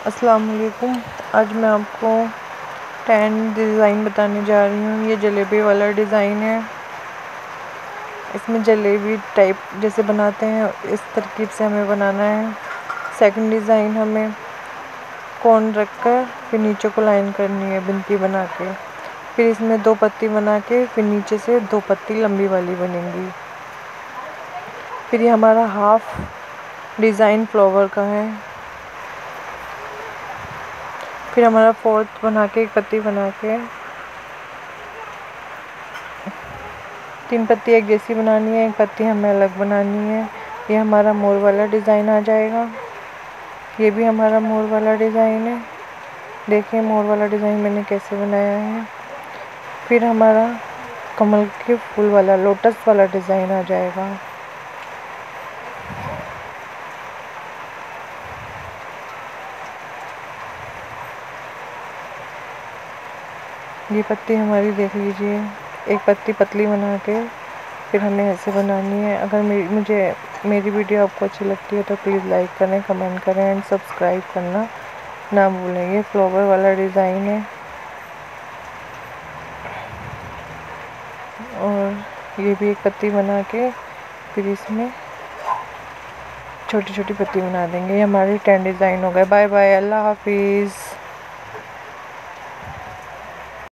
अस्सलाम वालेकुम। आज मैं आपको 10 डिज़ाइन बताने जा रही हूँ। ये जलेबी वाला डिज़ाइन है। इसमें जलेबी टाइप जैसे बनाते हैं इस तरकीब से हमें बनाना है। सेकंड डिज़ाइन हमें कोन रखकर फिर नीचे को लाइन करनी है बिनती बना के। फिर इसमें 2 पत्ती बना के फिर नीचे से 2 पत्ती लंबी वाली बनेंगी। फिर ये हमारा हाफ डिज़ाइन फ्लावर का है। फिर हमारा फोर्थ बना के 1 पत्ती बना के 3 पत्ती एक जैसी बनानी है, 1 पत्ती हमें अलग बनानी है। ये हमारा मोर वाला डिज़ाइन आ जाएगा। ये भी हमारा मोर वाला डिज़ाइन है। देखिए मोर वाला डिज़ाइन मैंने कैसे बनाया है। फिर हमारा कमल के फूल वाला लोटस वाला डिज़ाइन आ जाएगा। ये पत्ती हमारी देख लीजिए, 1 पत्ती पतली बना के फिर हमें ऐसे बनानी है। अगर मेरी वीडियो आपको अच्छी लगती है तो प्लीज़ लाइक करें, कमेंट करें एंड सब्सक्राइब करना ना भूलें। ये फ्लावर वाला डिज़ाइन है और ये भी 1 पत्ती बना के फिर इसमें छोटी छोटी पत्ती बना देंगे। ये हमारी 10 डिज़ाइन हो गए। बाय बाय, अल्लाह हाफिज़।